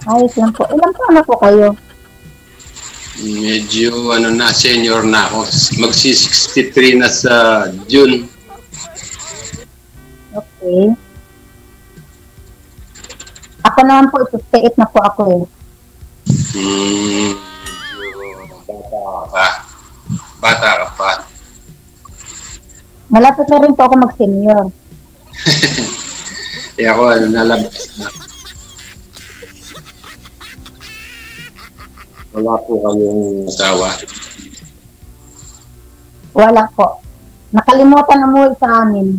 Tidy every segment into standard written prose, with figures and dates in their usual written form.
Ayos lang po. Ilan po na po kayo? Medyo senior na ako. Magsi-63 na sa June. Okay. Ako naman po, 58 na po ako eh. Bata ka pa. Malapit na rin po ako mag-senior. Eh ako, nalabas na. Wala po kayong asawa. Wala po. Nakalimutan umuwi sa amin.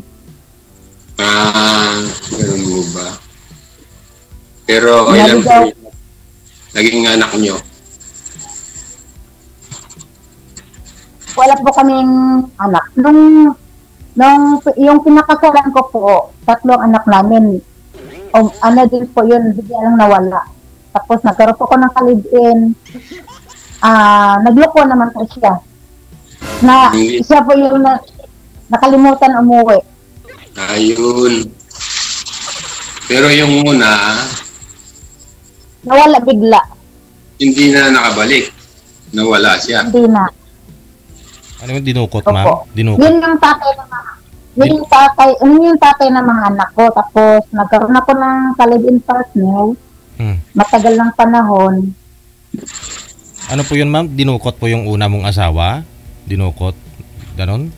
Ganun mo ba? Pero ilan po naging anak nyo? Wala po kaming anak. Yung pinakasalan ko po, 3 anak namin. Din po yun, bigla lang nawala. Tapos nagkaroon po ko ng kalibin. Nagloko naman po siya. Siya po yung nakalimutan umuwi. Ayun. Pero yung una, nawala bigla. Hindi na nakabalik. Nawala siya. Hindi na. Ano yung dinukot, ma'am? Dinukot. Yun yung tatay ng mga yung tatay ng mga anak ko. Tapos nagkaroon ako ng kalibin partner. Matagal ng panahon. Ano po yun, ma'am? Dinukot po yung una mong asawa? Dinukot? Ganon?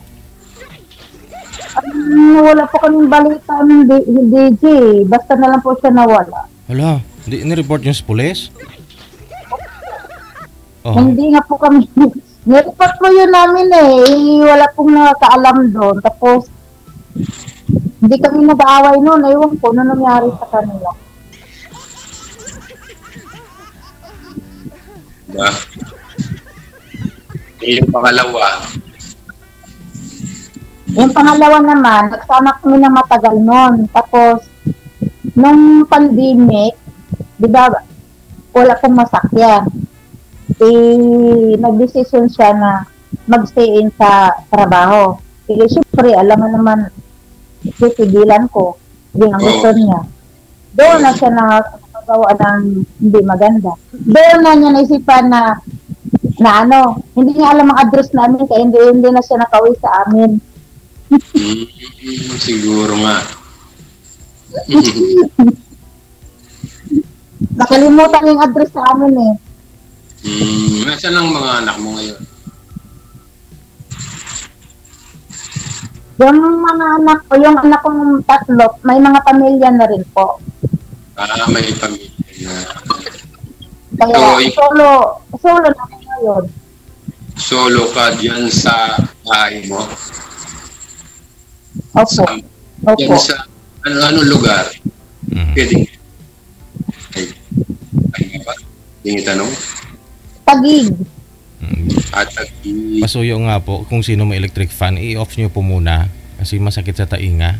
Wala po kaming balita ng DJ. Basta na lang po siya nawala. Hala, hindi ni-report yung sa pulis? Oh. Hindi nga po kami. Nireport po yun namin eh. Wala pong nakakaalam doon. Tapos, hindi kami nag-aaway noon. Ewan ko, ano nangyari sa kanila. Yung pangalawa? Yung pangalawa naman, nagsama kami na matagal noon. Tapos, nung pandemic, di ba, wala pong masakyan. Nag-decision siya na mag-stay in sa trabaho. Siyempre, alam mo naman, titigilan ko. Hindi ang gusto niya. Doon na siya nakagawa ng hindi maganda. Doon na niya naisipan na hindi niya alam ang address namin kaya hindi na siya nakauwi sa amin. Siguro nga. Nakalimutan yung address sa amin eh. Nasaan ang mga anak mo ngayon? Yung mga anak ko, yung anak kong 3, may mga pamilya na rin po. May pamilya na. Kaya solo na ako ngayon. Solo ka dyan sa bahay mo? Opo. Dyan sa ano lugar? Pwede. Ay ba? Hindi tanong? Tagig. Tagig. Pasuyo nga po, kung sino may electric fan, i-off nyo po muna kasi masakit sa tainga.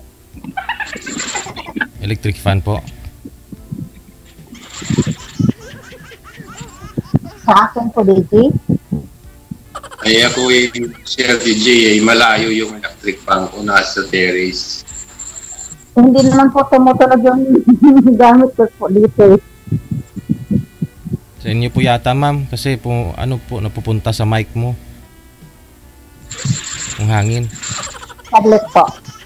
Electric fan po. Sa akin po, DJ? Ay ako Sir DJ, malayo yung electric fan ko nasa terrace. Hindi naman po tumutunog yung gamit ko po dito. Sa inyo po yata, ma'am, kasi po napupunta sa mic mo. Ang hangin. Tablet po.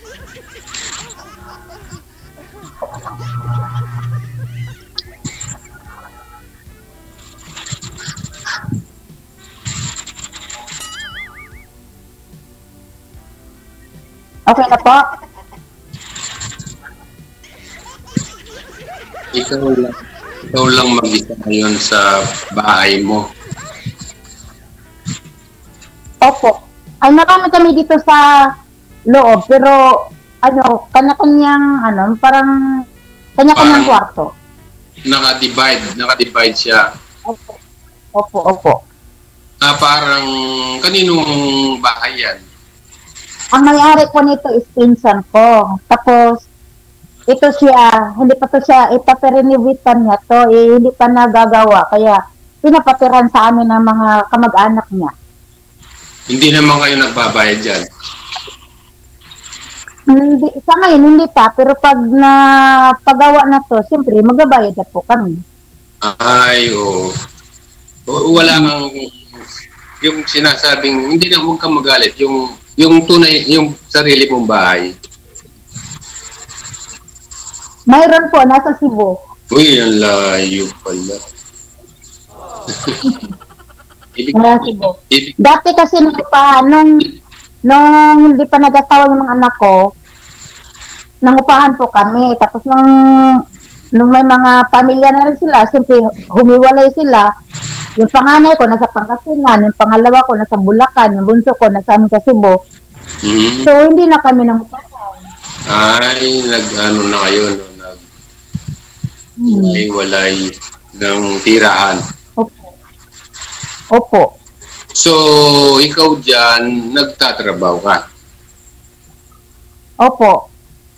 Okay na po. Ikaw lang mag-isa ngayon sa bahay mo. Opo. Ay, marami kami dito sa loob, pero kanya-kanyang parang kanya-kanyang kwarto. Naka-divide siya. Opo. Parang kaninong bahay yan? Ang may-ari po nito is pinsan ko. Tapos, ito siya, hindi pa to siya, ipaperinivitan niya to, hindi pa nagagawa. Kaya, pinapatiran sa amin ng mga kamag-anak niya. Hindi naman kayo nagbabayad dyan? Sa ngayon, hindi pa. Pero pag pagawa na to, siyempre, magbabayad na po kami. Ay, oo. Wala kang yung sinasabing hindi na huwag kang magalit yung tunay yung sarili mong bahay. Mayroon po, nasa Cebu. Uy, ang layo pala. Nasa Cebu. ibig, Dati kasi nung hindi pa nag-asawa yung mga anak ko, nangupahan po kami. Tapos nung may mga pamilya na rin sila, siyempre humiwalay sila. Yung panganay ko nasa Pangasinan, yung pangalawa ko nasa Bulacan, yung bunso ko nasa amin sa Cebu. So hindi na kami nangupahan. ay, nag-ano na kayo, no? Walay ng tirahan. Opo. So, ikaw dyan, nagtatrabaho ka? Opo.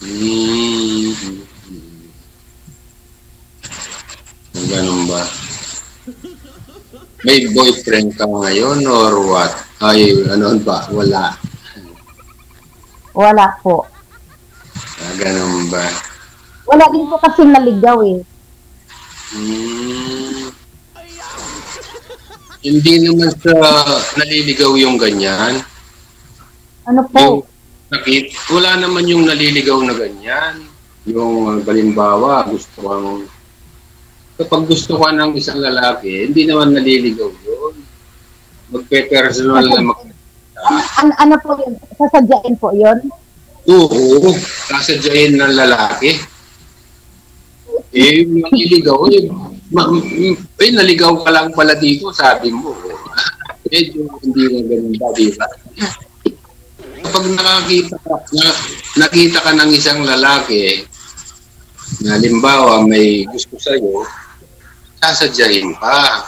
Ganun ba? May boyfriend ka ngayon or what? Ay, ano ba? Wala. Wala po. Ganun ba? Wala din po kasi naligaw eh. Hindi naman sa naliligaw yung ganyan. Ano po? Wala naman yung naliligaw na ganyan. Yung halimbawa, kapag gusto ka ng isang lalaki, hindi naman naliligaw yun. Magpe-personal na Ano po yun? Sasadyain po yun? Oo, sasadyain ng lalaki. Naliligaw naligaw ka lang pala dito, sabi mo. Medyo hindi na ganun ba, di ba? Kapag nakita ka ng isang lalaki, na halimbawa may gusto sa'yo, sasadyain pa.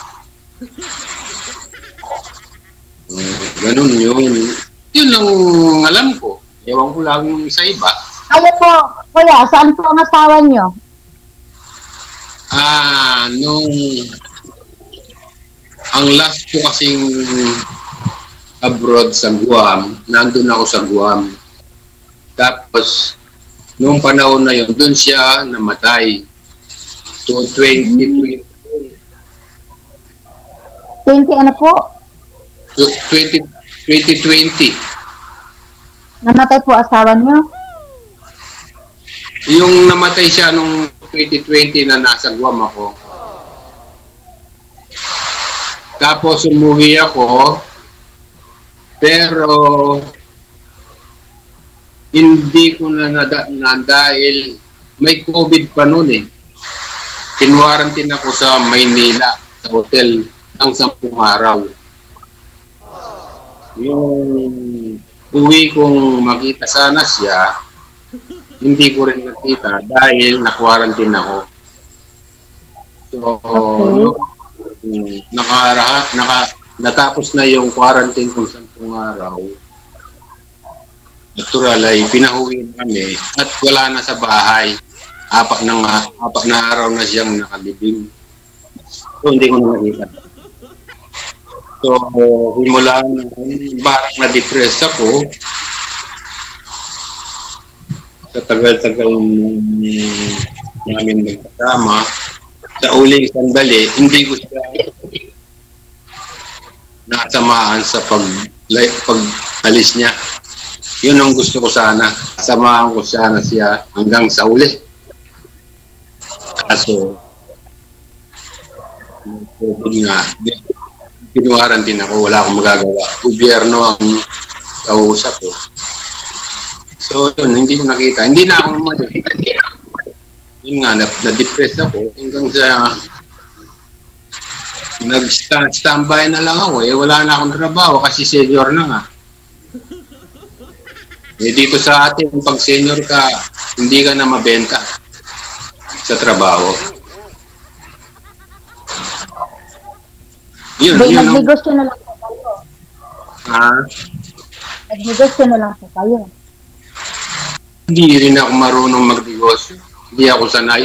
Ganun yun. Yun lang alam ko. Ewan ko lang sa iba. Ano po, kuya, saan po ang asawa nyo? Ang last ko kasing abroad sa Guam, nandun ako sa Guam. Tapos, noong panahon na yun, doon siya namatay. So, 2020. 20 ano po? 2020. Namatay po asawa nyo? Yung namatay siya nung 2020 na nasa Guam ako. Tapos umuwi ako, pero hindi ko na dahil may COVID pa noon eh. Kinwarantin ako sa Maynila, sa hotel, ng 10 araw. Yung uwi kong makita sana siya, hindi ko rin nakita dahil na-quarantine ako. So, natapos na yung quarantine kong 10 araw. Natural ay pinahuwi kami at wala na sa bahay. 4 na araw na siyang nakalibing. So, hindi ko na nakita. So, simula parang na-depress ako. Sa tagal-tagal namin nagkasama, sa uling sandali, hindi ko siya nasamaan sa pag-alis niya. Yun ang gusto ko sana. Samahan ko sana siya hanggang sa uli. Kaso, nga, pinuwaran din ako, wala akong magagawa. Gobyerno ang kausap ko. So, yun, hindi ko nakita. Hindi na ako nakita. Yun nga, na-depress ako hanggang sa nag-standby na lang ako. Wala na akong trabaho kasi senior na nga. Dito sa atin, pag senior ka, hindi ka na mabenta sa trabaho. Yun. Nagnegosyo na lang po kayo. Nagnegosyo na lang po kayo. Hindi rin ako marunong magnegosyo. Hindi ako sanay.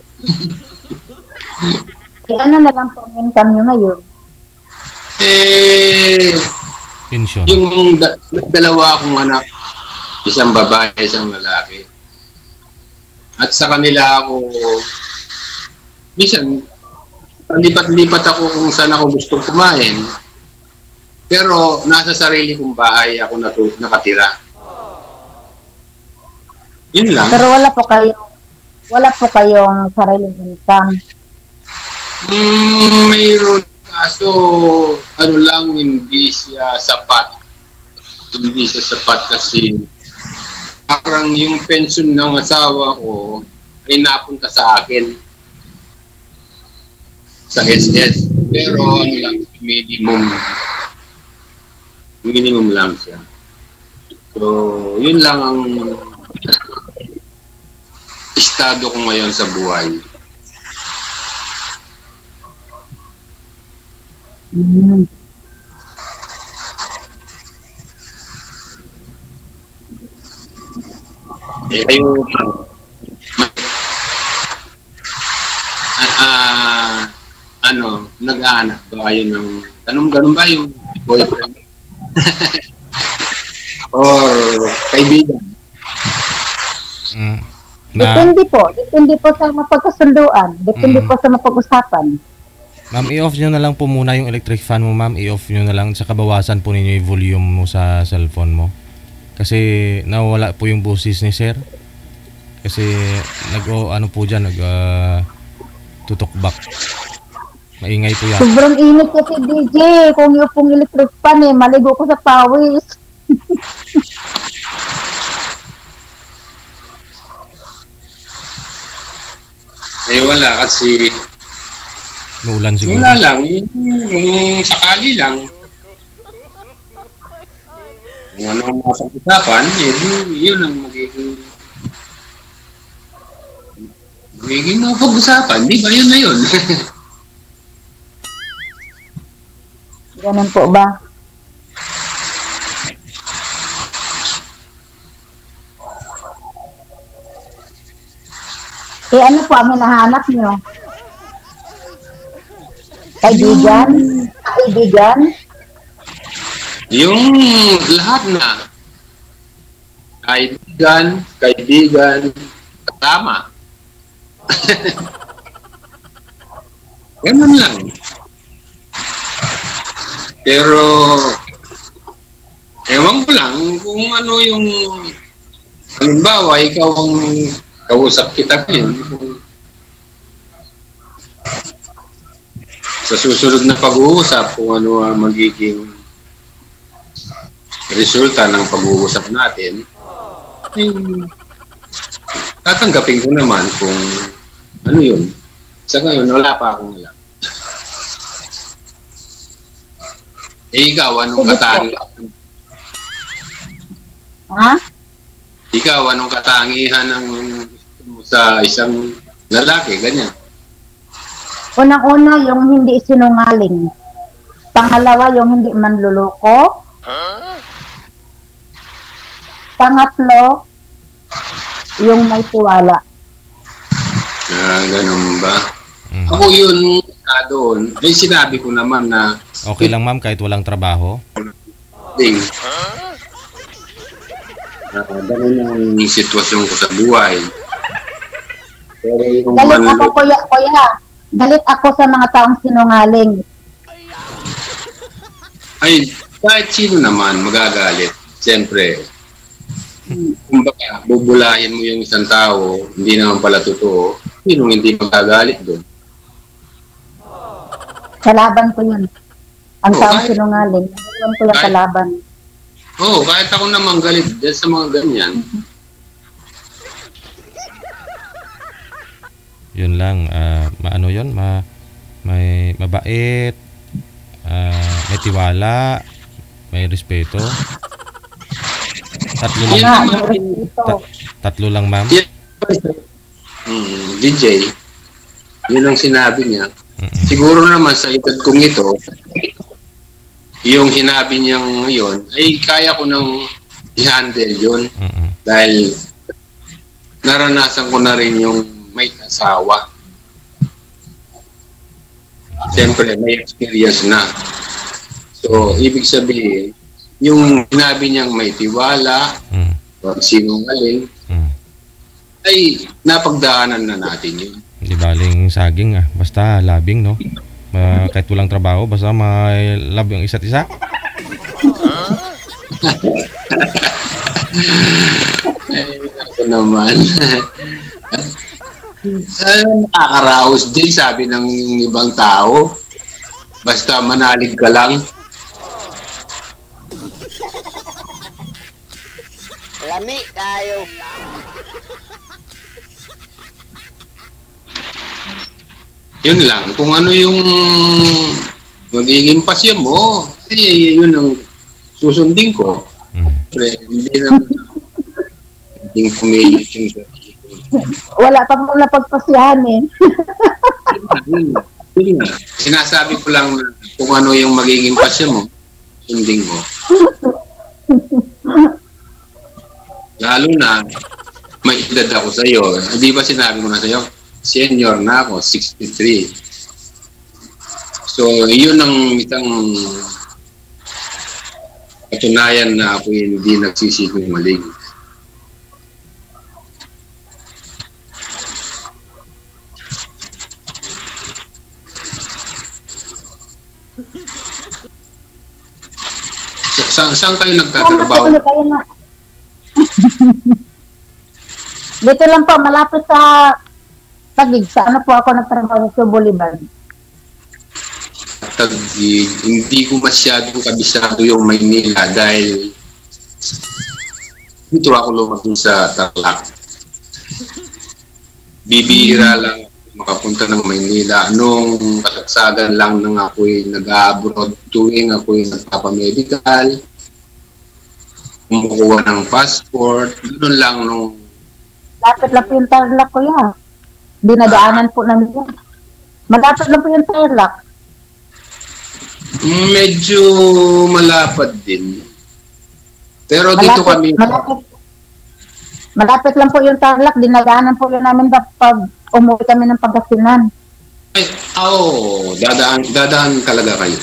Ano na lang po ang income nyo ngayon? Pension. Yung dalawa akong anak, isang babae, isang lalaki. At sa kanila ako, minsan, lipat-lipat ako kung saan ako gusto kumain. Pero nasa sarili kong bahay ako nakatira. Yun lang. Pero wala po kayong sariling income. Mayroon, kaso ano lang, hindi siya sapat. Hindi siya sapat kasi parang yung pension ng asawa ko ay napunta sa akin sa SS. Pero ano lang, minimum lang siya. So, yun lang ang estado ko ngayon sa buhay. Mm. Kayo, nag-aanak ba kayo ng, ganun ba yung boyfriend? Or kaibigan? Depende po sa mapagkasunduan. Depende po sa mapag-usapan. Ma'am, i-off nyo na lang po muna yung electric fan mo, ma'am. I-off nyo na lang, saka bawasan po ninyo yung volume mo sa cellphone mo. Kasi nawala po yung boses ni sir. Kasi tutokbak. Maingay po yan. Sobrang init kasi DJ. Kung yung pong electric fan maligo ko sa pawis. Wala kasi Muulan siguro. wala lang, yung sakali lang. Kung ano ang mapag-usapan, yun ang magiging mapag-usapan. Di ba? Yun na yun. Ganun po ba? Ano po ang hinahanap nyo? Kaibigan? Yung lahat na. Kaibigan, kasama. Ganun lang. Pero, ewan ko lang kung ano yung, halimbawa, ikaw ang kausap kita ngayon. Sa susunod na pag-uusap, kung ano ang magiging resulta ng pag-uusap natin, tatanggapin ko naman kung ano yun. Sa ngayon, wala pa akong alam. Ikaw, anong katangihan? Ha? Ikaw, anong katangihan ng gusto mo sa isang lalaki? Ganyan. Unang-una, yung hindi sinungaling. Pangalawa, yung hindi manluloko. Pangatlo, yung may tiwala. Ganun ba? Ako yun, doon. Ay, sinabi ko naman na Okay lang, ma'am, kahit walang trabaho. Ganun yung sitwasyon ko sa buhay. Pero yung Galit ako, kuya. Galit ako sa mga taong sinungaling. Ay, kahit sino naman magagalit. Siyempre, kumbaga, bubulahin mo yung isang tao, hindi naman pala totoo, sinong hindi magagalit doon? Kalaban ko yun. Ang taong sinungaling. Nagawan ko yung kalaban. Kahit ako naman galit dahil sa mga ganyan. Yun lang, maano yun, may mabait, may tiwala, may respeto. Tatlo lang, ma'am. DJ, yun ang sinabi niya. Siguro naman sa edad kong ito, yung sinabi niyang yun, ay kaya ko nang i-handle yun. Dahil naranasan ko na rin yung may asawa. Siyempre, may experience na. So, ibig sabihin, yung sinabi niyang may tiwala, sinungaling, ay napagdaanan na natin yun. Di baling saging basta labing, no? Kahit walang trabaho, basta may love yung isa't isa. Ay, ako naman. Nakakaraos din, sabi ng ibang tao. Basta manalig ka lang. Lami tayo. Yun lang. Kung ano yung magiging pasya mo, yun ang susundin ko. Pre, hindi naman hindi pumilit yung Wala pa mo napagpasyahan eh. yun nga. Sinasabi ko lang na kung ano yung magiging pasya mo, sundin mo. Lalo na, may edad ako sa'yo. Di ba sinabi mo na sa'yo? Senior na ako, 63. So, yun ang isang katunayan na ako hindi nagsisinungaling. Saan kayo nagtatrabaho? Dito lang po, malapit sa Taguig. Sa ano po ako nagtrabaho sa Bolivar. Taguig, hindi ko masyadong kabisado yung Maynila dahil dito ako lumaki sa Tarlac. Bibihira lang makapunta ng Maynila. Nung kasagsagan lang nang ako'y nag-abroad tuwing ako'y nagpapamedical, kumukuha ng passport, ganoon lang nung... Lapit lang po yung Tarlac ko yan. Dinadaanan po namin yan. Malapit lang po yung Tarlac. Medyo malapad din. Pero dito kami... Malapit lang po yung Tarlac. Dinadaanan po yun namin pag umuwi kami ng Pangasinan. Ay, dadaan talaga kayo.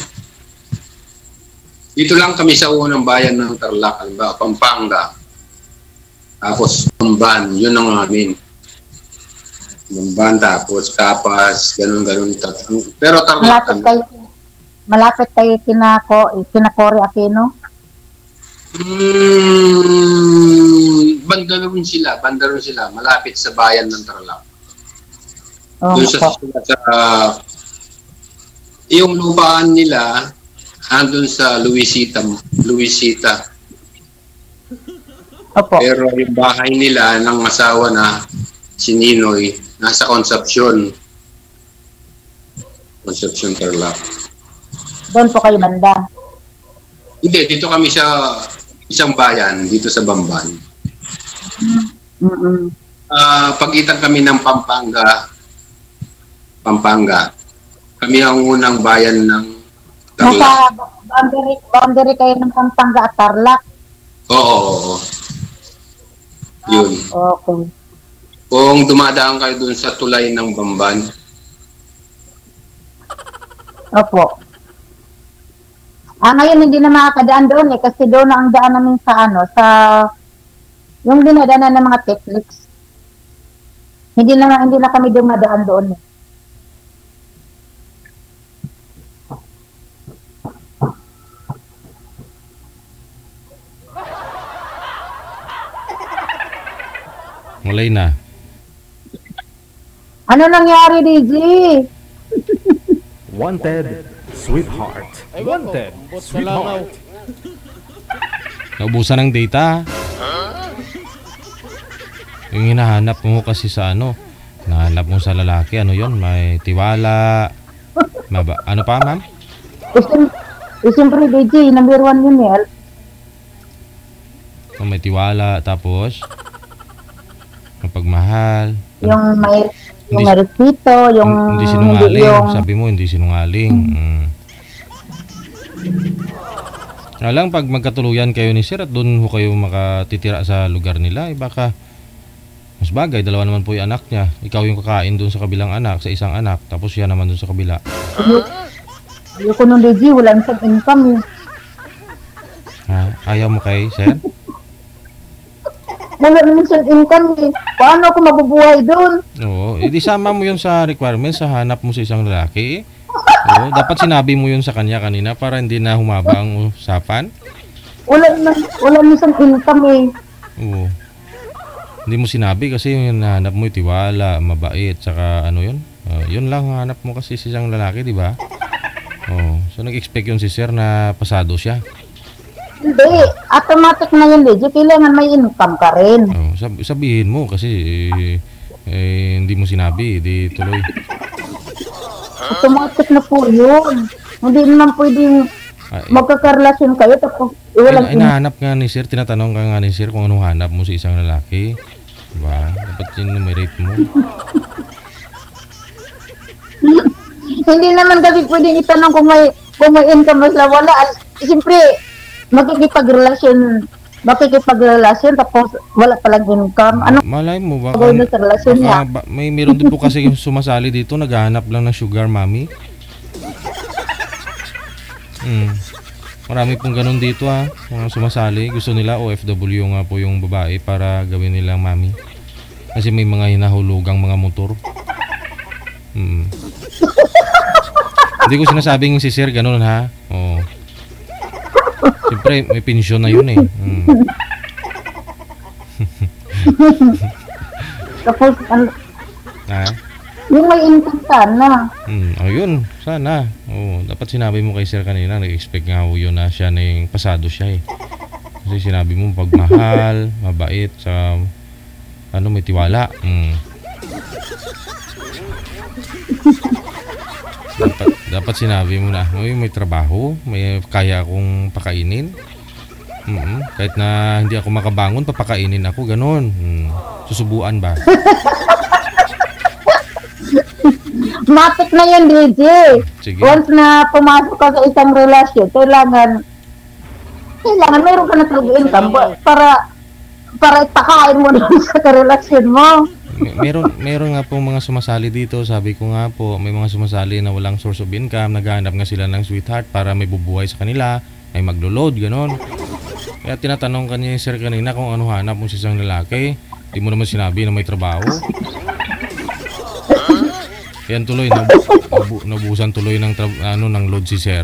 Dito lang kami sa unang bayan ng Tarlac, Pampanga. Tapos Bamban, yun ang amin. Bamban, tapos Kapas, ganun. Pero Tarlac kami. Malapit kayo Kinakori Aquino? Banda rin sila, malapit sa bayan ng Tarlac. Oh, doon sa yung lupaan nila andun sa Luisita. Opo. Pero yung bahay nila ng asawa na si Ninoy nasa Concepcion Tarlac. Doon po kayo banda? Hindi, dito kami sa isang bayan dito sa Bamban. Pagitan kami ng Pampanga. Kami ang unang bayan ng Tarlac. Nasa boundary kayo ng Pampanga at Tarlac? Oo. Yun. Okay. Kung dumadaan kayo dun sa tulay ng Bamban. Opo. Ngayon hindi na makakadaan doon kasi doon na ang daan namin sa yung dinadaanan ng mga techniques. Hindi na kami dumadaan doon. Mulay na. Ano nangyari, DJ? Wanted, sweetheart. Wanted, sweetheart. Naubusan ng data. Yung hinahanap mo kasi sa hinahanap mo sa lalaki, yon? May tiwala. Ano pa, ma'am? Siyempre, DJ, number 1 yun eh. May tiwala, tapos mapagmahal. Yung may respeto, yung... Hindi sinungaling. Sabi mo, hindi sinungaling. Alang pag magkatuluyan kayo ni Sir at doon ho kayo makatitira sa lugar nila, baka mas bagay, dalawa naman po yung anak niya. Ikaw yung kakain doon sa kabilang anak, sa isang anak, tapos siya naman doon sa kabila. Ayoko nung DJ, wala nang income eh. Ayaw mo kay Sir? wala naman siyang income eh. Paano ako mabubuhay doon? Oo, edi sama mo yun sa requirements sa hanap mo sa isang lalaki. Oo, dapat sinabi mo yun sa kanya kanina para hindi na humaba ang usapan. Wala naman siyang income eh. Oo. Hindi mo sinabi kasi yung hanap mo tiwala, mabait, saka ano yun? Yun lang ang hanap mo kasi sa isang lalaki, di ba? Oh, so nag-expect yun si sir na pasado siya. Hindi, automatic na yun, legit. Kailangan may income ka rin. Oh, sabihin mo kasi hindi mo sinabi, di tuloy. Automatic na po yun. Hindi naman pwedeng magkakarelasyon kayo tapos walang Hinahanap nga ni sir, tinatanong ka nga ni sir kung anong hanap mo sa isang lalaki. Diba? Dapat yun numerate mo. Hindi naman kasi pwedeng itanong kung may income sila. Wala. Siyempre, makikipagrelasyon tapos wala palang income. Ano Malay mo ba? gawin na sa relasyon niya? Meron din po kasi yung sumasali dito, naghahanap lang ng sugar mommy. Marami pong ganun dito mga sumasali. Gusto nila OFW nga po yung babae para gawin nilang mami. Kasi may mga hinahulugang mga motor. Hindi ko sinasabing si sir ganun ha. Oo. Siyempre may pensyon na yun eh. Tapos, Ha? yung may income sana. Ayun, sana. Oo, dapat sinabi mo kay sir kanina, nag-expect nga ho yun na siya na yung pasado siya eh. Kasi sinabi mo pagmahal, mabait, sa may tiwala. Dapat sinabi mo na, may trabaho, may kaya akong pakainin. Kahit na hindi ako makabangon, papakainin ako, ganun. Susubuan ba? Matik na yun, DJ. Sige. Once na pumasok ka sa isang relasyon, kailangan meron ka na talaga income para ipakain mo na sa karelasyon mo. Meron nga po mga sumasali dito. Sabi ko nga po, may mga sumasali na walang source of income, naghahanap nga sila ng sweetheart para may bubuhay sa kanila, may maglo-load, ganon. Kaya tinatanong kanya yung sir kanina kung ano hanap mo sa isang lalaki. Di mo naman sinabi na may trabaho. Yan tuloy, nabusan tuloy ng load si sir.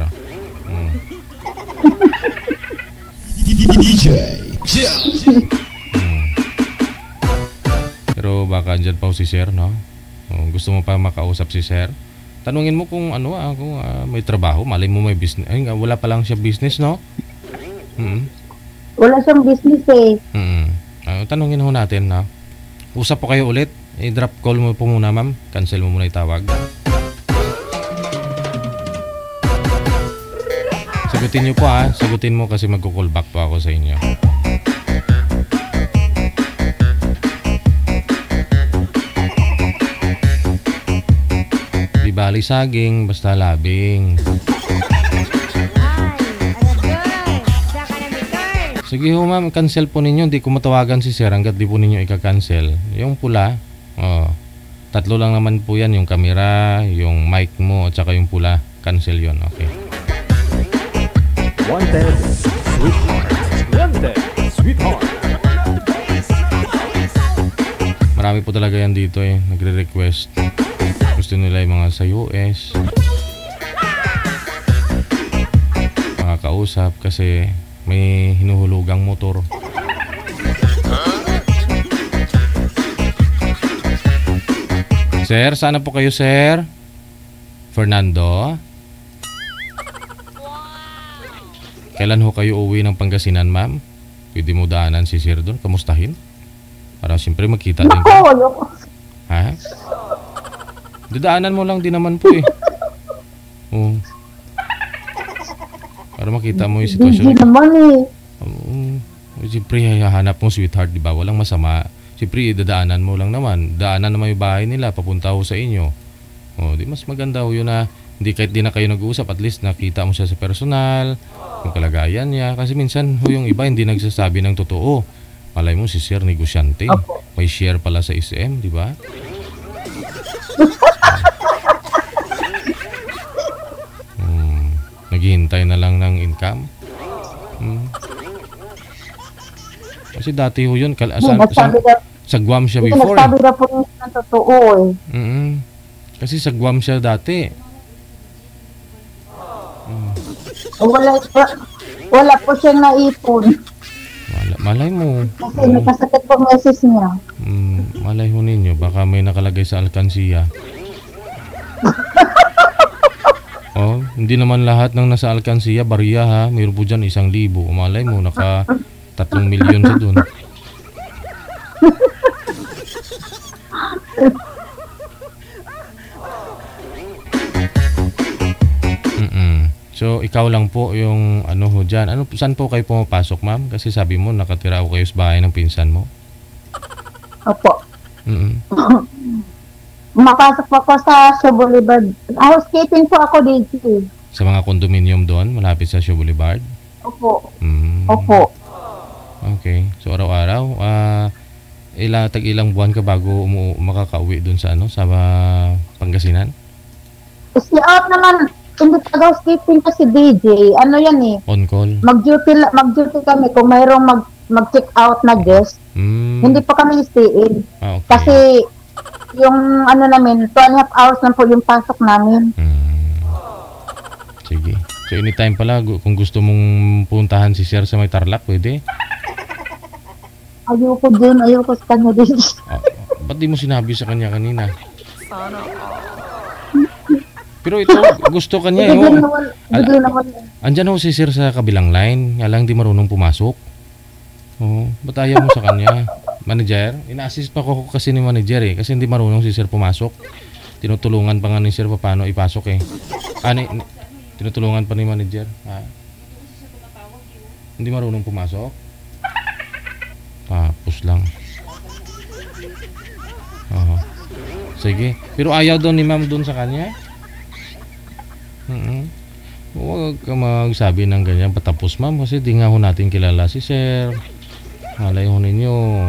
Pero baka andyan pa si sir, no? Gusto mo pa makausap si sir? Tanungin mo kung kung may trabaho, malay mo may business. Ay, wala pa lang siya business, no? Wala siyang business eh. Tanungin ho natin, no? Usap po kayo ulit. I-drop call mo po muna, ma'am. Cancel mo muna itawag. Sagutin niyo po Sagutin mo kasi magko-call back po ako sa inyo. Di bali saging, basta labing. Sige ho ma'am, cancel po ninyo. Hindi ko matawagan si sir hanggat di po ninyo ika-cancel. Yung pula, tatlo lang naman po yan. Yung camera, yung mic mo, at saka yung pula. Cancel yon, okay. Wanted, sweetheart. Wanted, sweetheart. Marami po talaga yan dito eh. Nagre-request. Gusto nila yung mga sa US. Mga kausap kasi may hinuhulugang motor. Sir, sana po kayo, sir? Fernando? Kailan ho kayo uwi ng Pangasinan, ma'am? Pwede mo daanan si sir doon, kamustahin? Para siyempre magkita din kayo. Ha? Dadaanan mo lang din naman po eh. Oo. Para makita mo yung sitwasyon. Hindi naman eh. Siyempre hahanap mo sweetheart, di ba? Walang masama. Siyempre dadaanan mo lang naman. Daanan naman yung bahay nila, papunta ho sa inyo. Di mas maganda ho yun na hindi kahit di na kayo nag-uusap, at least nakita mo siya sa personal, yung kalagayan niya. Kasi minsan ho yung iba hindi nagsasabi ng totoo. Malay mo si sir negosyante. May share pala sa SM, di ba? Naghihintay na lang ng income. Kasi dati ho yun, Nagsabi daw, sa Guam siya hindi, before. nagsabi daw po niya ng totoo eh. Kasi sa Guam siya dati. Wala po siyang naipon. Malay mo. Kasi nakasakit po meses niya. Malay ho ninyo, baka may nakalagay sa alkansiya. Hindi naman lahat ng nasa alkansiya, bariya ha. Mayroon po dyan 1,000. Malay mo, naka 3 milyon sa dun. So, ikaw lang po yung ano ho dyan. Saan po kayo pumapasok, ma'am? Kasi sabi mo, nakatira ako kayo sa bahay ng pinsan mo. Opo. Makasok po ako sa Shaw Boulevard. Housekeeping po ako dito. Sa mga condominium doon, malapit sa Shaw Boulevard? Opo. Mm. Opo. Okay. So, araw-araw, ilang buwan ka bago makakauwi doon sa sa Pangasinan? Si out naman, hindi housekeeping kasi DJ. Ano yan eh? On call? Mag-duty kami kung mayroong mag-check out na guest. Hindi pa kami stay-in. Okay. Kasi yung namin, 2.5 hours lang po yung pasok namin. Sige. So anytime pala, kung gusto mong puntahan si Sir sa may Tarlac, pwede? Ayoko sa kanya din. Ba't di mo sinabi sa kanya kanina? Pero ito, gusto kanya Andyan ho si Sir sa kabilang line, nga lang di marunong pumasok. Ba't ayaw mo sa kanya? Manager? Ina-assist pa ko kasi ni manager kasi hindi marunong si Sir pumasok. Tinutulungan pa nga ni Sir paano ipasok tinutulungan pa ni manager. Hindi marunong pumasok? Tapos lang. Sige. Pero ayaw daw ni ma'am doon sa kanya? Huwag ka magsabi ng ganyan patapos ma'am kasi di nga ho natin kilala si Sir. Malay ho ninyo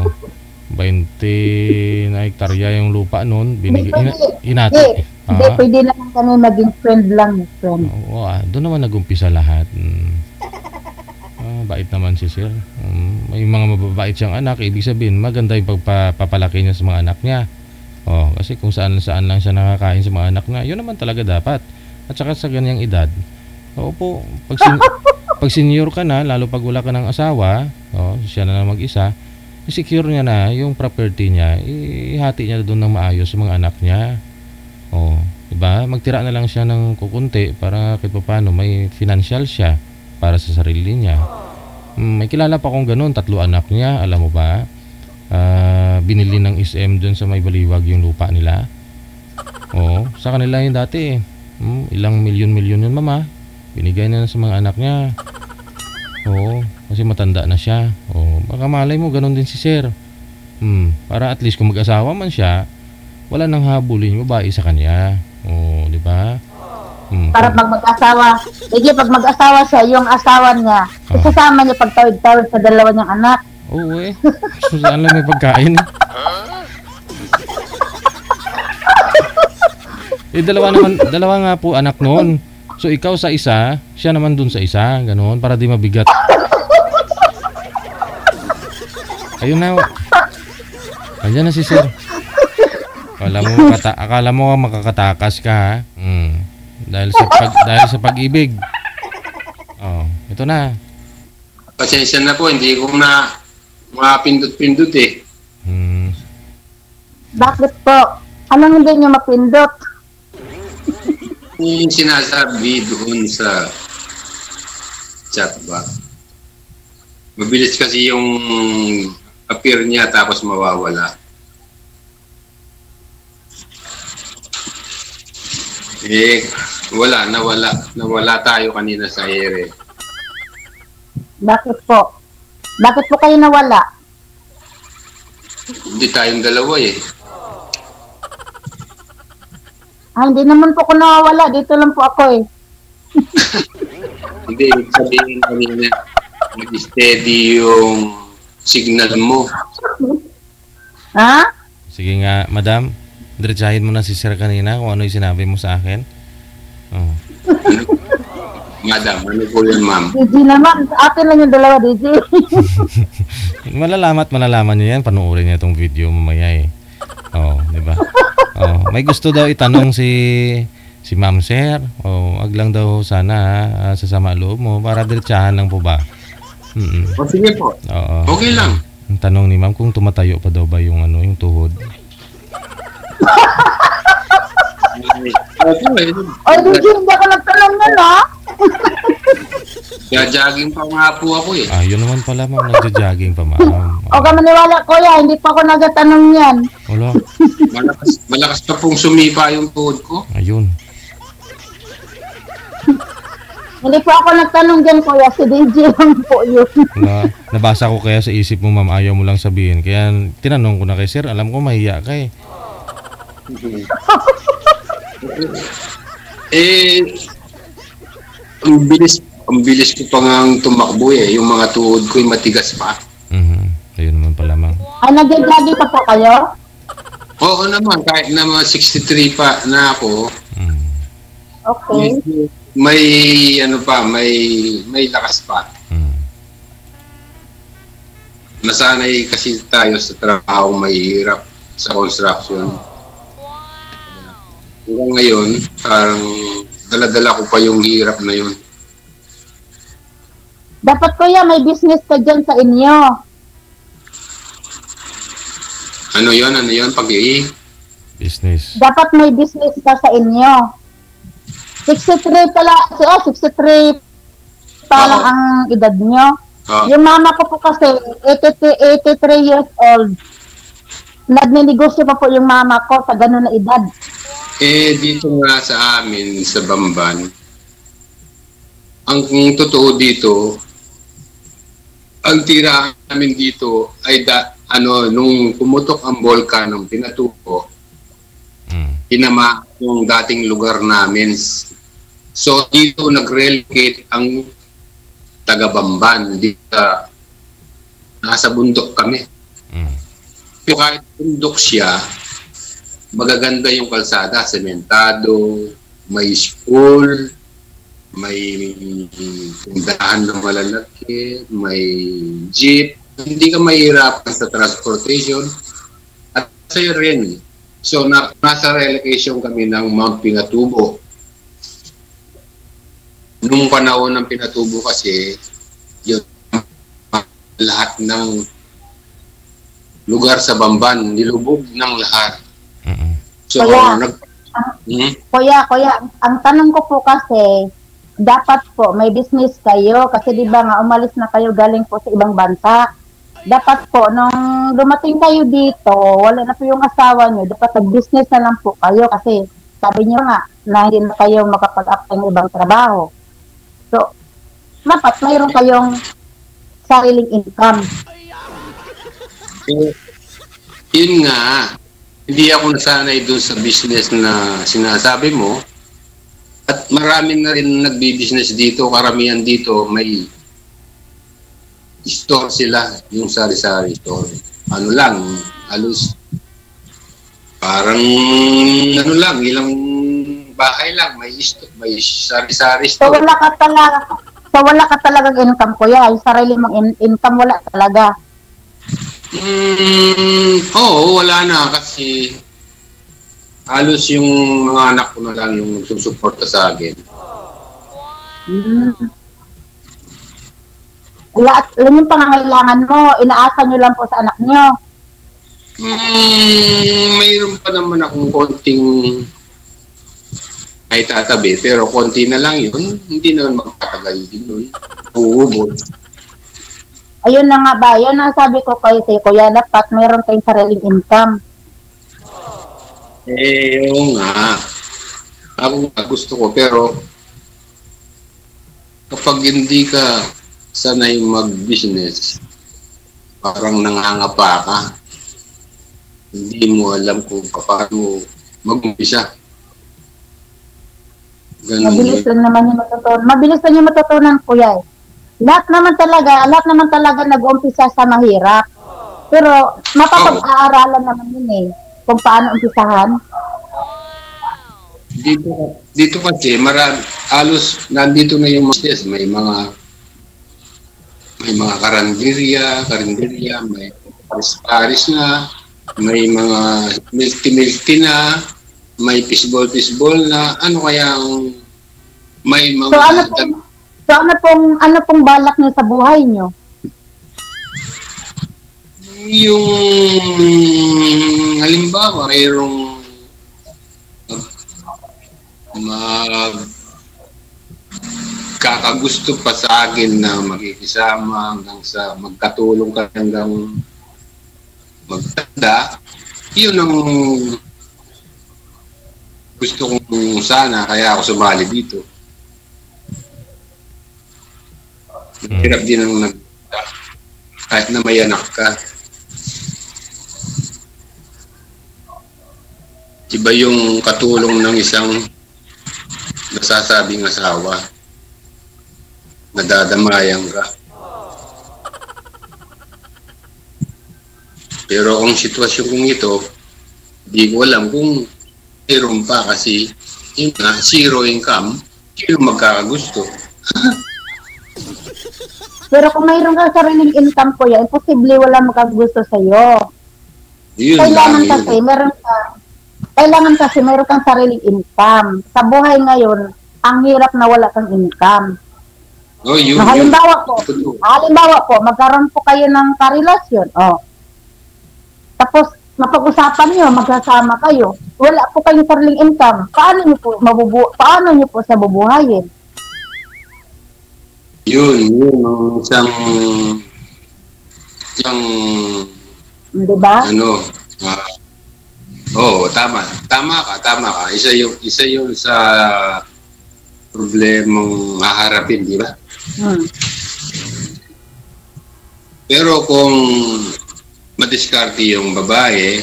20 na hektarya yung lupa noon hinati. Hindi, pwede naman kami maging friend lang. Doon naman nag-umpisa lahat. Bait naman si Sir. May mga mababait siyang anak, ibig sabihin maganda yung pagpapalaki niya sa mga anak niya. Kasi kung saan lang siya nakakain sa mga anak niya, yun naman talaga dapat. At saka sa ganyang edad, pag senior ka na, lalo pag wala ka ng asawa, siya na mag-isa, secure niya na yung property niya, ihati niya doon ng maayos sa mga anak niya. Diba? Magtira na lang siya ng kukunti para kahit paano may financial siya para sa sarili niya. May kilala pa kong ganun, 3 anak niya, alam mo ba? Binili ng SM doon sa may Baliwag yung lupa nila. Sa kanila yung dati ilang milyon yun mama. Binigay na sa mga anak niya. Kasi matanda na siya. Baka malay mo ganun din si Sir. Para at least kung mag-asawa man siya, wala nang habulin yung babae sa kanya. Di ba? Para pag mag-asawa, pag mag-asawa siya, yung asawa niya, isasama niya pagtawid-tawid sa dalawa niyang anak. So saan lang may pagkain? Dalawa nga po anak noon. So ikaw sa isa, siya naman dun sa isa, ganoon para di mabigat. Ayun na. Andiyan na si Sir. Akala mo makakatakas ka ha? Dahil sa pag-ibig. Ito na. Pasensya na po, hindi ko na mapindot-pindot eh. Bakit po? Anong hindi niyo mapindot? Yung sinasabi doon sa chat ba? Mabilis kasi yung appear niya tapos mawawala. Nawala tayo kanina sa ere. Bakit po? Bakit po kayo nawala? Hindi tayong dalawa eh. Hindi naman po ako nawawala. Dito lang po ako eh. Hindi, sabihin kanina, nag-steady yung signal mo. Ha? Sige nga, madam. Diretsahin mo na si Sir kanina kung ano yung sinabi mo sa akin. Madam, ano po yun, ma'am? DJ naman, sa akin lang yung dalawa, DJ. Malalaman niya yan, panuorin niya itong video mamaya eh. Oh, di ba? Oh, may gusto daw itanong si Ma'am Sir. Oh, wag lang daw sana sasama loob mo para diretsahan lang po ba? O sige po. Oo. Okay lang. Ang tanong ni Ma'am kung tumatayo pa daw ba yung yung tuhod. Ay, DJ, hindi ako nagtanong nun, ha? Jogging pa nga po ako eh. Yun naman pala Ma'am, nagja-jogging pa Ma'am. O ka maniwala, kuya, hindi pa ako nagatanong yan. Wala. Malakas pa pong sumipa yung tuhod ko. Ayun. Hindi po ako nagtanong dyan, kuya. Si DJ lang po yun. Nabasa ko kaya sa isip mo Ma'am, ayaw mo lang sabihin. Kaya tinanong ko na kay Sir, alam ko mahiya ka eh. Ang bilis ko pa nga tumakbo eh. Yung mga tuhod ko yung matigas pa. Ayun naman pala Ma'am. Ay, nag-jogging pa po kayo? Oo naman, kahit na mga 63 pa na ako. Okay. May ano pa, may lakas pa. Nasanay kasi tayo sa trabaho mahirap sa construction. Hanggang ngayon, parang dala-dala ko pa yung hirap na yun. Dapat, kuya, may business ka dyan sa inyo. Ano yun? Pag-i? Business. Dapat may business ka sa inyo. 63 pala, 63 pa lang ang edad nyo. Yung mama ko po kasi, 83 years old. Nagnenegosyo pa po yung mama ko sa ganun na edad. Dito nga sa amin, sa Bamban, ang totoo dito, ang tira namin dito ay nung pumutok ang volkanong pinatubo, tinama yung dating lugar namin. So dito nag-relocate ang taga-Bamban. Dito, nasa bundok kami. Pero kahit bundok siya, magaganda yung kalsada, sementado, may school, may tindahan ng malalaki, may jeep. Hindi ka mahirapan sa transportation. At sa'yo rin. So, nasa relocation kami ng Mount Pinatubo. Nung panahon ng Pinatubo kasi, yung lahat ng lugar sa Bamban, nilubog ng lahat. So, Kuya, ang tanong ko po kasi, dapat po may business kayo kasi di ba nga umalis na kayo galing po sa ibang bansa. Dapat po nung dumating kayo dito, wala na po yung asawa nyo, dapat nag-business na lang po kayo kasi sabi nyo nga na hindi na kayo makapag-apply ng ibang trabaho. So, dapat mayroon kayong sariling income. Yun nga, hindi ako nasanay doon sa business na sinasabi mo. At marami na rin nagbi-business dito, karamihan dito may store sila, yung sari-sari store. Ano lang, halos parang ano lang, ilang bahay lang, may sari-sari So store. wala ka talagang income, kuya. Yung sarili mong income wala talaga. Oo, wala na kasi halos yung mga anak ko na lang yung nagsusuporta sa akin. Alam yung pangangailangan mo, inaasa nyo lang po sa anak nyo. Mayroon pa naman akong konting ay tatabi, pero konti na lang yun. Hindi naman magtatagal din yun. Uubod. Ayun na nga ba, yun ang sabi ko kayo sa'yo, kuya, dapat mayroon kayong sariling income. Oo nga. Ako nga gusto ko, pero kapag hindi ka sanay mag-business, parang nangangapa ka. Hindi mo alam kung paano mag-umpisa. Mabilis lang naman yung matutunan. Mabilis lang yung matutunan, kuya. Lahat naman talaga nag-umpisa sa mahirap. Pero mapapag-aaralan naman yun eh, kung paano umpisahan. dito kasi marami, halos nandito na yung mga may mga karinderya, may paris-paris na, may mga milky na, may fishball na, ano kaya ang may mga ano pong balak niyo sa buhay niyo? yung halimbawa mayroong kakagusto pa sa akin na makikisama hanggang sa magkatulong ka hanggang magtanda, yun ang gusto kong sana, kaya ako sumali dito. Hirap din ang kahit na may anak ka. Iba yung katulong ng isang nasasabing asawa. Nadadamayan ka. Pero ang sitwasyon kong ito, di ko alam kung mayroon pa kasi yun nga, zero income, sino magkakagusto? Pero kung mayroon kang sariling income, kuya, imposible wala magkagusto sa'yo. Yun, Kailangan kasi mayroon kang sariling income. Sa buhay ngayon, ang hirap na wala kang income. Oh, yun, halimbawa po, magkaroon po kayo ng karelasyon. Oh. Tapos, mapag-usapan nyo, magsasama kayo. Wala po kayong sariling income. Paano nyo po sa bubuhayin? Yun, isang diba? Tama ka. Isa yun sa problemang haharapin, di ba? Pero kung madiskarte yung babae,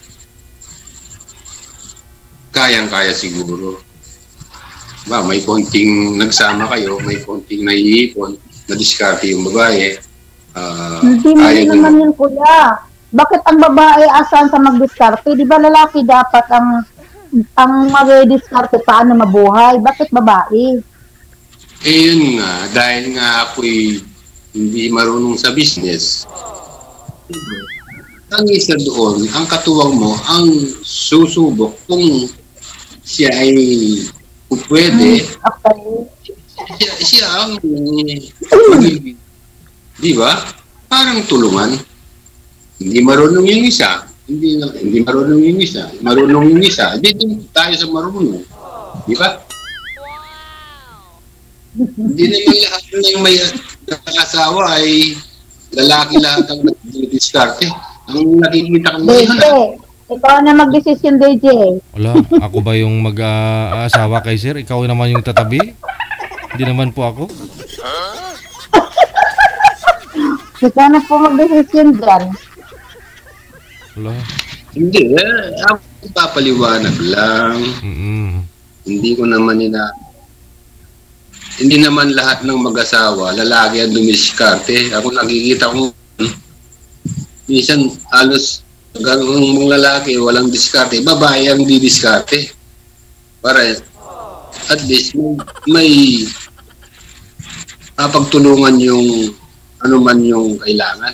kayang-kaya siguro. Ba, may konting nagsama kayo, may konting naiipon, madiskarte yung babae. Hindi naman yun, kuya. Bakit ang babae asan sa magdiskarte? Di ba lalaki dapat ang mag-diskarte paano mabuhay? Bakit babae? Yun nga, dahil nga ako'y hindi marunong sa business. Ang isa doon, ang katuwang mo, ang susubok kung siya ay pwede, Okay. siya ang di ba? Parang tulungan. Hindi marunong yung isa. Hindi marunong yung isa. Marunong yung isa. Hindi tayo sa marunong. Di ba? Hindi naman lahat ng may asawa ay lalaki lahat ang nag-diskarte. Ang nakikita ko DJ, ikaw na mag-desisyon, DJ. Wala, ako ba yung mag-aasawa kay sir? Ikaw naman yung tatabi? Hindi naman po ako. Ikaw na po mag-desisyon dyan. Wala. Hindi, ako papaliwanag lang. Hindi ko naman hindi naman lahat ng mag-asawa, lalaki ang dumiskarte. Ako nakikita ko, minsan halos ganung mga lalaki walang diskarte, babae ang didiskarte. Para at least may pagtulungan yung ano man yung kailangan.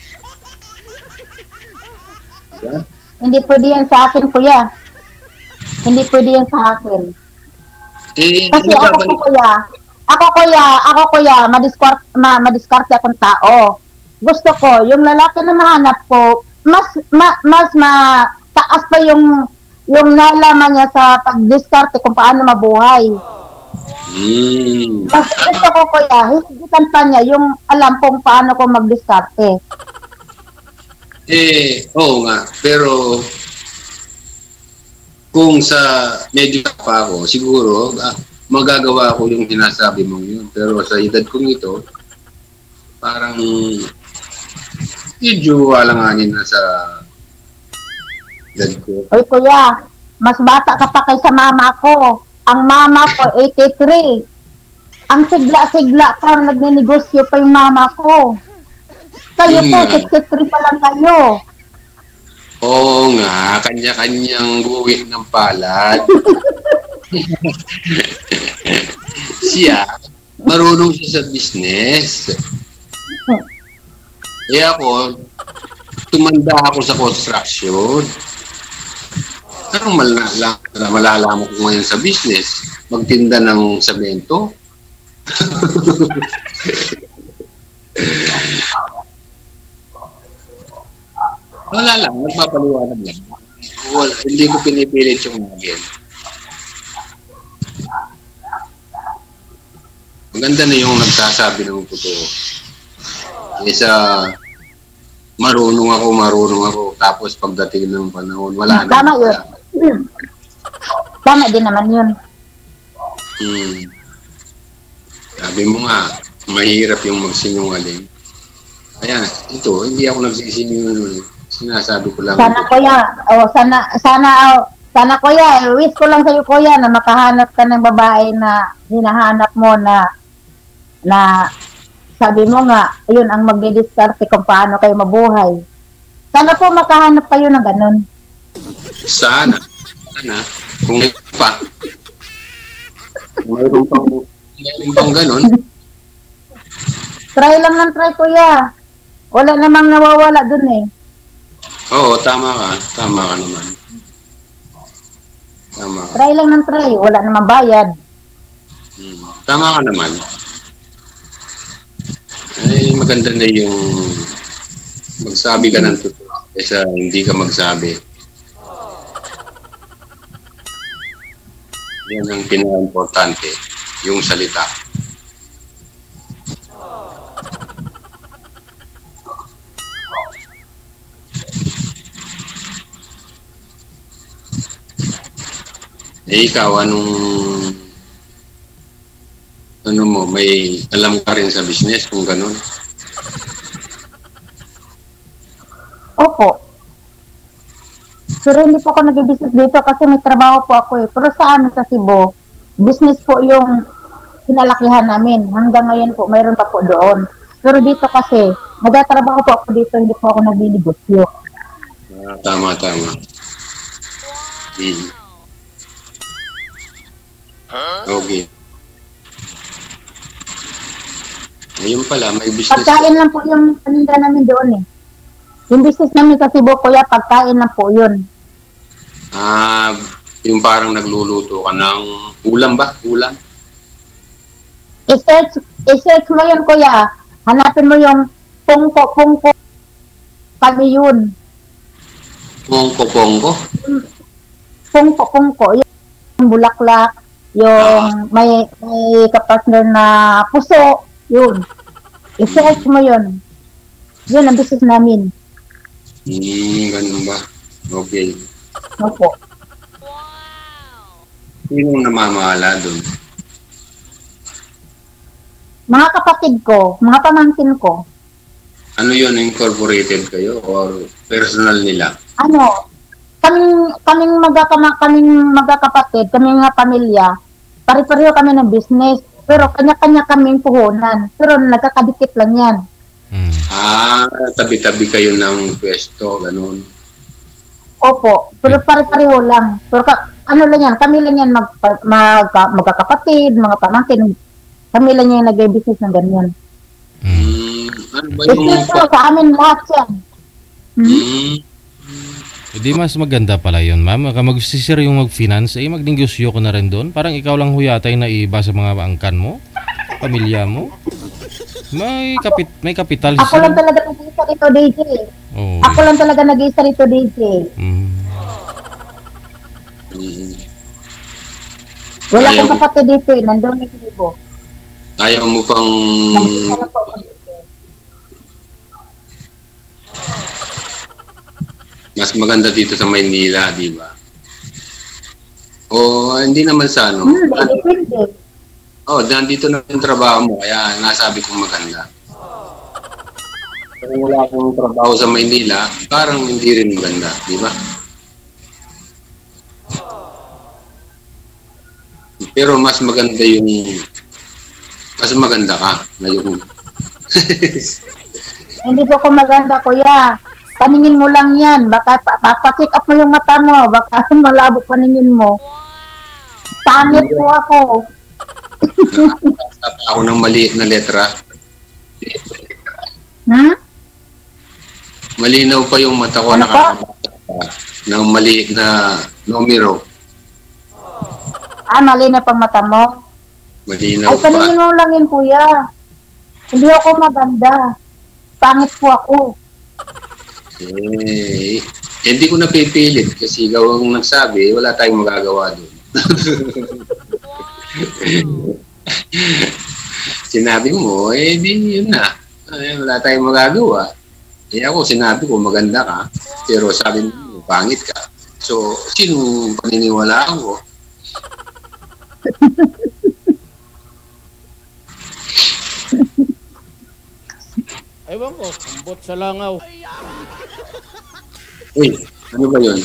Yeah? Hindi pwede yan sa akin, kuya. Hindi pwede yan sa akin. Kasi ako kuya, madiskarte akong tao. Gusto ko, yung lalaki na mahanap ko, mas taas pa yung nalaman niya sa pag-diskarte kung paano mabuhay. Mas gusto ko kuya, hisigitan pa niya yung alam kung paano ko mag-diskarte. Oo nga. Pero kung sa medyo pa ako, siguro magagawa ko yung sinasabi mong yun. Pero sa edad kong ito, parang medyo alanganin na sa edad ko. Oy kuya, mas bata ka pa kaysa mama ko. Ang mama ko, 83. Ang sigla-sigla pa, nagnenegosyo pa yung mama ko. Kayo po, 63 pa lang kayo. Oo nga, kanya-kanyang guwit ng palad. Siya, marunong siya sa business. Eh ako, tumanda ako sa construction. Anong malalaman ko ngayon sa business? Magtinda ng semento? Wala lang, nagpapaliwanag lang. Wala, hindi ko pinipilit yung magin. Maganda na yung nagsasabi ng totoo. Isa, marunong ako. Tapos pagdating ng panahon, wala na. Tama yun. Tama din naman yun. Sabi mo nga, mahirap yung magsinungaling. Kaya, ito, hindi ako nagsisinungaling. Sinasabi ko lang. Sana kuya, sana kuya, wish ko lang sa'yo kuya na makahanap ka ng babae na hinahanap mo na sabi mo nga, yun ang magdidiskarte kung paano kayo mabuhay. Sana po makahanap kayo ng ganun. Sana. Kung pa. Mayroon pang ganun. Try lang ng try kuya. Wala namang nawawala dun eh. Oo, tama ka. Tama ka naman. Tama ka. Try lang ng try. Wala namang bayad. Tama ka naman. Ay, maganda na yung magsabi ka ng totoo kaysa hindi ka magsabi. Yan ang pinaka-importante, yung salita. Eh, ikaw, ano mo, may alam ka rin sa business kung ganun? Opo. Pero hindi po ako nag-business dito kasi may trabaho po ako eh. Pero sa sa Cebu, business po yung pinalakihan namin. Hanggang ngayon po, mayroon pa po doon. Pero dito kasi, nagtatrabaho po ako dito, hindi po ako nag-negosyo. Tama. Okay. Ayun pala, may business. Pagkain lang po yung paninda namin doon eh. Yung business namin sa Cebu, kuya, pagkain lang po yun. Yung parang nagluluto ka ng ulam ba? Ulam? I-search mo yun, kuya. Hanapin mo yung pungko. Kami yun. Pongko? Pungko. Yung bulaklak. Yung may kapasner na puso. Yun. I-search mo yun. Yun ang business namin. Ganun ba? Okay. Opo. Sinong namamahala doon? Mga kapatid ko, mga pamangkin ko. Ano yun? Incorporated kayo or personal nila? Kaming magkakapatid, kaming mga pamilya, pare-pareho kami ng business. Pero kanya-kanya kaming puhunan. Pero nagkakadikit lang yan. Tabi-tabi kayo ng pwesto, ganun. Opo, pero pare-pareho lang. Pero ano lang yan, kami lang yan magkakapatid, mga pamangkin. Kami lang yan nag-business ng ganyan. Ano ba yung... Ito sa amin lahat yan. Hindi mas maganda pala yun, ma'am. Magsisir yung mag-finance, magnegosyo ko na rin doon. Parang ikaw lang huyatay na iba sa mga angkan mo, pamilya mo. May kapital. Ako lang talaga nag-iisa rito, DJ. Oh, Ako lang talaga nag-iisa rito, DJ. Wala akong kapatid dito eh. Nandun yung Cebu. Ayaw mo pang... Mas maganda dito sa Maynila, di ba? O hindi naman sa ano. Depende. Nandito na yung trabaho mo, kaya nasabi kong maganda. Kung wala akong trabaho sa Maynila, parang hindi rin maganda, di ba? Pero mas maganda ka na yung... Hindi po ako maganda, kuya. Paningin mo lang yan. Baka papacheck up mo yung mata mo. Baka malabo paningin mo. Pangit po ako. Nakakasap ako ng maliit na letra. Hmm? Malinaw pa yung mata ko Ano pa? nakakabasa ng maliit na numero. Mali na pang mata mo. Malinaw Ay, pa. paningin mo lang yun, kuya. Hindi ako maganda. Pangit po ako. Hindi ko napipilit kasi ikaw ang nagsabi, wala tayong magagawa doon. Sinabi mo, di yun na. Wala tayong magagawa. Ako, sinabi ko, maganda ka. Pero sabi mo, pangit ka. So, sino paniniwalaan ko? Ewan ko, ambot sa langaw. Uy, ano ba yun?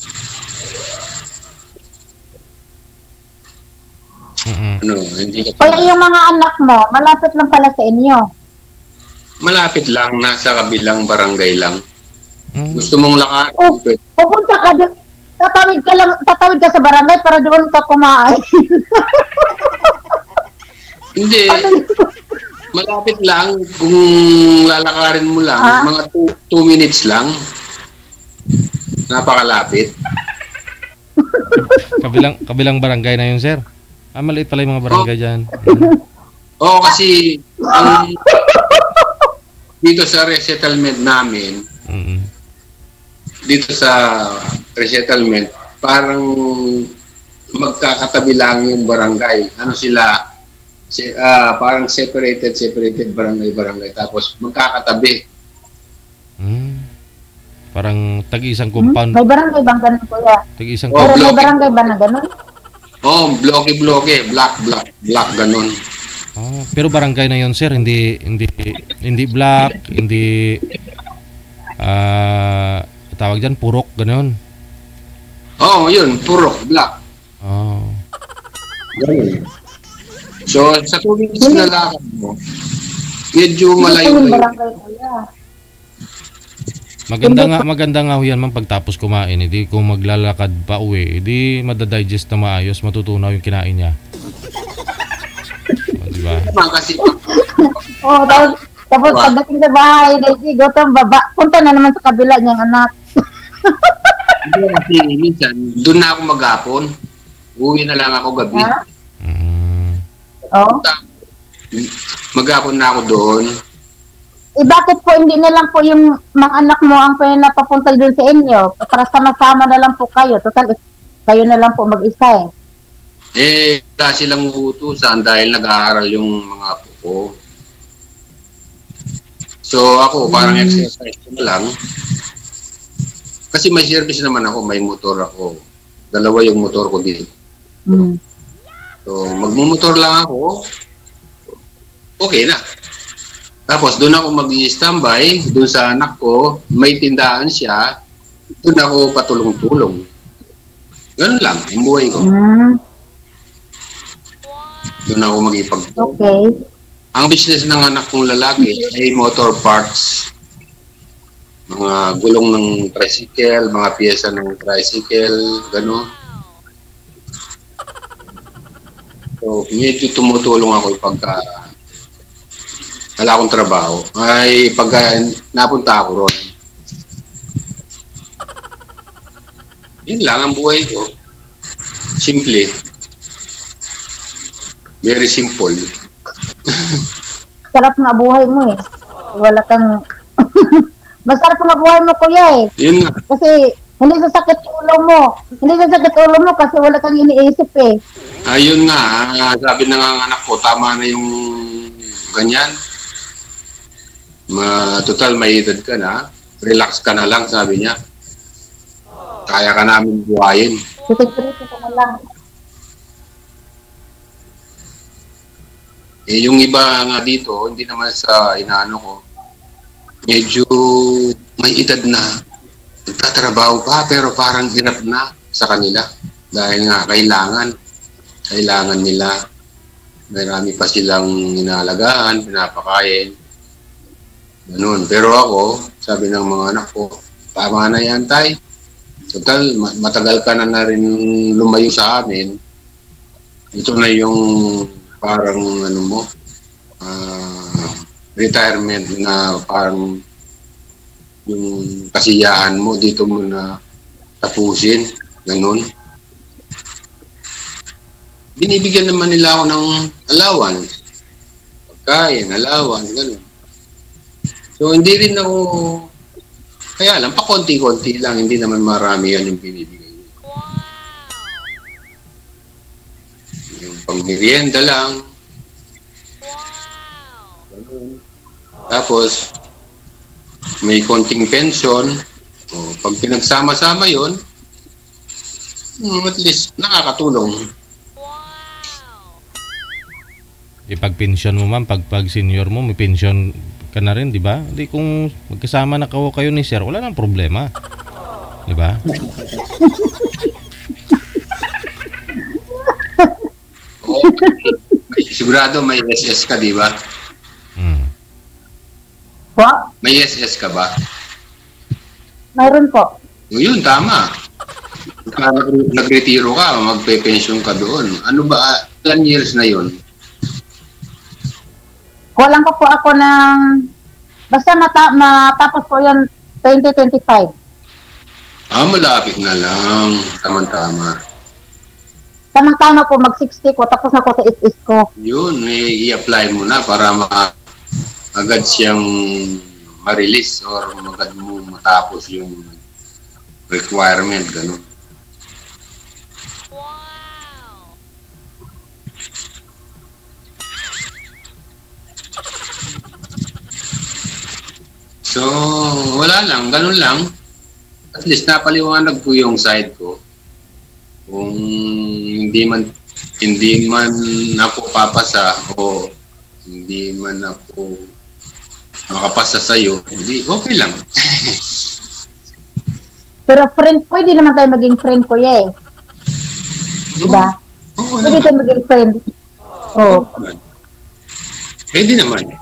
Ano, hindi ka Kaya yung mga anak mo, malapit lang pala sa inyo. malapit lang, nasa kabilang barangay lang. Mm. Gusto mong lakarin? Oh, pupunta ka doon. Tatawid ka sa barangay para doon ka kumain. Hindi. Malapit lang kung lalakarin mo lang, Ah? mga 2 minutes lang. Napakalapit. Kabilang barangay na yun, sir. Maliit pala yung mga barangay dyan. Oo, kasi dito sa resettlement namin, Mm. dito sa resettlement, parang magkakatabi lang yung barangay. Ano sila? Parang separated barangay. Tapos magkakatabi. Mm. Parang tag-isang compound. May barangay bang ganun, kuya? Tag-isang Oh, Pero may bloke. barangay ba na ganun? Oh, bloke, black, ganun. Pero barangay na yun, sir. Hindi black, hindi tawag dyan, purok, ganun. Oh, yun, puro, black. Oh. Ganun. So, sa 2 minutes na lakad mo, medyo Hindi malayo yung na yun. barangay, kuya. Maganda nga ho yan, ma'am, pagtapos kumain. Hindi kung maglalakad pa uwi, hindi madadigest na maayos, matutunaw yung kinain niya. Diba? Naman kasi, Oh, tapos Wow. pagdating sa bahay, dahil gutom, punta na naman sa kabila niyang anak. hindi kasi minsan, doon na ako maghapon. Uwi na lang ako gabi. Ha? Mm. Oh. Maghapon na ako doon. Bakit po hindi na lang po yung mga anak mo ang pinapapunta doon sa inyo? Para sama-sama na lang po kayo. Total, kayo na lang po mag-isa Wala silang utusan dahil nag-aaral yung mga apo ko. So ako, parang exercise ko na lang. Kasi may service naman ako, may motor ako. 2 yung motor ko dito. Hmm. So magmumotor lang ako, okay na. Tapos doon ako mag-i-standby, doon sa anak ko, may tindahan siya, doon ako patulong-tulong. Ganun lang, ang buhay ko. Hmm. Doon ako mag-ipagtulong. Okay. Ang business ng anak kong lalaki ay motor parts. Mga gulong ng tricycle, mga piyesa ng tricycle, gano'n. So, medyo tumutulong ako pagka wala akong trabaho. Ay, pagka napunta ako ron. Yun lang ang buhay ko. Simple. Very simple. Sarap na buhay mo eh. Wala kang... Masarap na buhay mo, kuya eh. Yun nga. Kasi hindi sasakit ulo mo. Hindi sasakit ulo mo kasi wala kang iniisip eh. Ayun nga, sabi ng anak ko, tama na yung ganyan. Total, may edad ka na. Relax ka na lang, sabi niya. Kaya ka namin buhayin. Sisigurito ko na lang. Yung iba nga dito, hindi naman sa inaano ko, medyo may edad na. Nagtatrabaho pa, pero parang hirap na sa kanila. Dahil nga, kailangan nila. Marami pa silang inaalagaan, pinapakain. Ganun. Pero ako, sabi ng mga anak ko, tama na yan, tay. Total, matagal ka na rin lumayo sa amin. ito na yung parang ano mo, retirement na parang yung kasiyahan mo dito mo na tapusin, ganun. Binibigyan naman nila ako ng allowance, pagkain, allowance, ganun. So hindi rin ako, kaya lang, pa konti-konti lang, hindi naman marami yan yung binibigay. Yung pang-merienda lang. Ganun. Tapos, may konting pension. O, pag pinagsama-sama yun, at least nakakatulong. Pag pension mo ma'am, pag senior mo, may pension ka na rin, di ba? Hindi kung magkasama na kayo ni sir, wala nang problema. Di ba? Oo. Sigurado may SS ka, di ba? Po? May SS ka ba? Mayroon po. O yun, tama. Kaya nagretiro ka, magpe-pension ka doon. Ano ba, ilan years na yun? Kulang pa po ako ng, basta matapos po yun 2025. Malapit na lang. Tama-tama. Tamang-tama po, mag-60 ko, tapos na po sa SS ko. Yun, i-apply mo na para agad siyang ma-release or agad mo matapos yung requirement, gano'n. So, wala lang, ganun lang. At least napaliwanag ko yung side ko. Kung hindi man ako papasa o hindi man ako makapasa sa'yo, hindi, okay lang. Pero friend, pwede naman tayo maging friend ko eh. Diba? Oo, Pwede tayo maging friend. Oo. Pwede naman.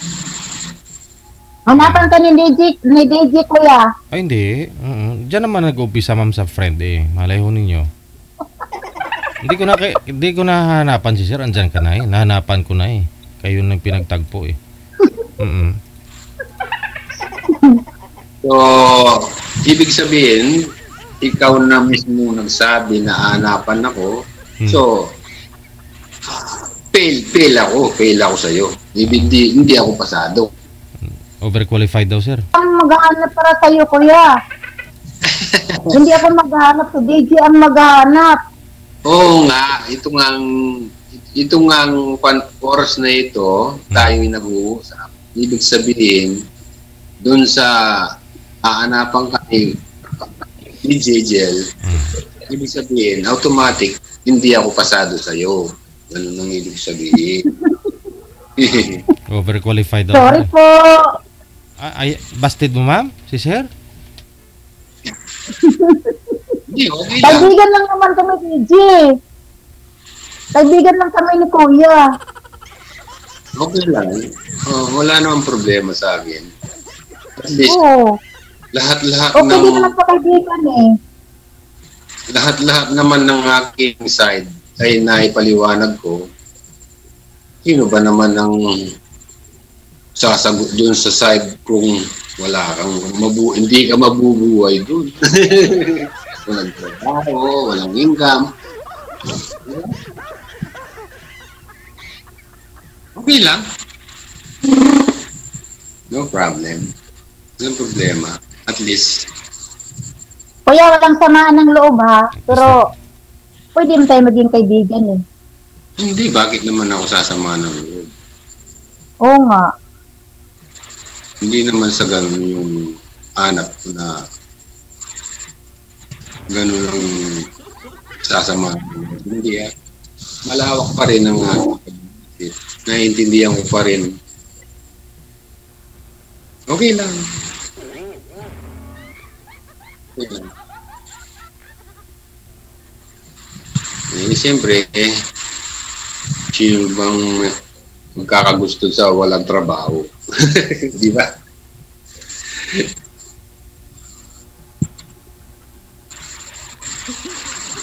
Hanapan ka ni DJ kuya. Ay, hindi. Diyan naman nag-umpisa ma'am sa friend eh. Malay ho ninyo. Hindi ko nahanapan si sir. Andyan ka na eh. Nahanapan ko na eh. Kayo nang pinagtagpo eh. So, ibig sabihin, ikaw na mismo nagsabi na hanapan ako. So, fail ako sa'yo. Hindi ako pasado. Overqualified daw sir. Ang maghahanap para sa'yo kuya. Hindi ako maghahanap, si DJ ang maghahanap. Oo nga, ito nga ang oras na ito, tayo nag-uusap. Ibig sabihin, dun sa aanapan ka ni JJL, ibig sabihin, automatic, hindi ako pasado sa'yo. Ganun ang ibig sabihin. Overqualified daw. Sorry po. Ay, busted mo ma'am? Si sir? Hindi, okay lang. Kaibigan lang naman kami, DJ. Kaibigan lang kami ni kuya. Okay lang. Wala namang problema sa akin. At least, Oo. lahat-lahat Okay din naman pa kaibigan eh. lahat-lahat naman ng aking side ay naipaliwanag ko. Sino ba naman ang sasagot dun sa side kung wala kang hindi ka mabubuhay dun? Walang trabaho, walang income. Okay lang. No problem. Walang problema. At least, Kuya, walang samaan ng loob ha. Pero, pwede mo tayo maging kaibigan eh. hindi, bakit naman ako sasama ng loob? Oo nga. Hindi naman sa ganun yung anak ko na ganun ang sasama. Hindi malawak pa rin ang aking naiintindihan ko pa rin. Okay lang. Okay lang. Siyempre, sino bang magkakagusto sa walang trabaho? Di ba?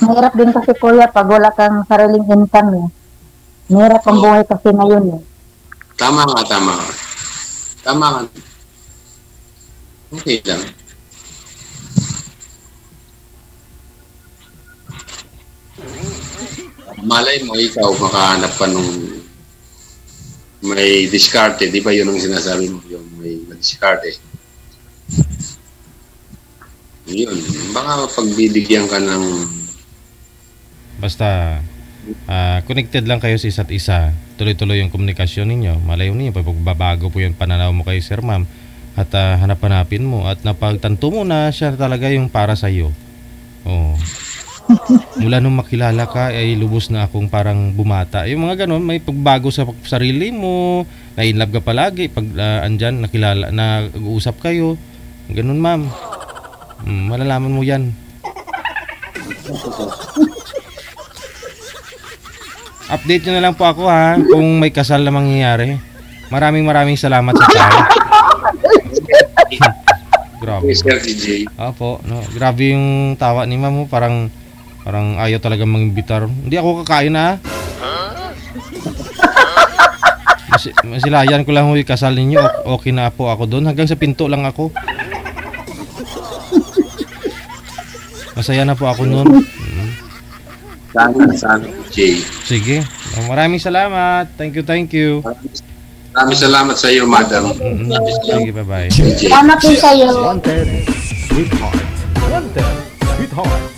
Mahirap din kasi kuya pag wala kang sariling income eh. Mahirap ang buhay kasi ngayon eh. Tama nga, tama nga. Tama nga. Okay lang. Malay mo, ikaw makahanap ka nung may diskarte. Di ba yun ang sinasabi mo? Yung may diskarte. Yun. Baka pagbibigyan ka ng... Basta connected lang kayo sa isa't isa. Tuloy-tuloy yung komunikasyon ninyo. Malayo ninyo, pagbabago po yung pananaw mo kay Sir Ma'am. At hanap-hanapin mo. At napagtanto mo na siya talaga yung para sa iyo. Oh. Mula nung makilala ka ay lubos na akong parang bumata. Yung mga ganun, may pagbago sa sarili mo, na-inlove ka palagi pag andyan nakilala, nag-uusap kayo. Ganun, ma'am. Malalaman mo 'yan. Update nyo na lang po ako ha kung may kasal na mangyayari. Maraming salamat sa time. Grabe. Sir DJ. Opo, no. Grabe yung tawa ni ma'am, parang ayaw talaga mangimbitar. Hindi ako kakain ha. Masilayan ko lang yung kasal ninyo. Okay na po ako doon. Hanggang sa pinto lang ako. Masaya na po ako noon. Sana, Jay. Sige. Maraming salamat. Thank you. Maraming salamat sa iyo, madam. Sige, bye-bye. DJ. Salamat din sa'yo. Wanted, sweetheart. Wanted, sweetheart.